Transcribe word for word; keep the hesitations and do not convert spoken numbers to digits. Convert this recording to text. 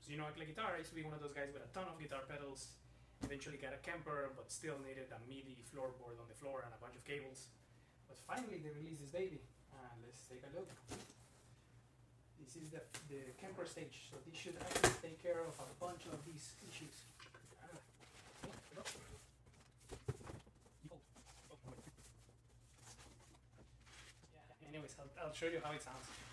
So you know, like guitar, I used to be one of those guys with a ton of guitar pedals. Eventually got a Kemper, but still needed a MIDI floorboard on the floor and a bunch of cables. But finally they released this baby, and let's take a look. This is the, the Kemper stage, so this should actually take care of a bunch of these issues. Yeah, anyways, I'll, I'll show you how it sounds.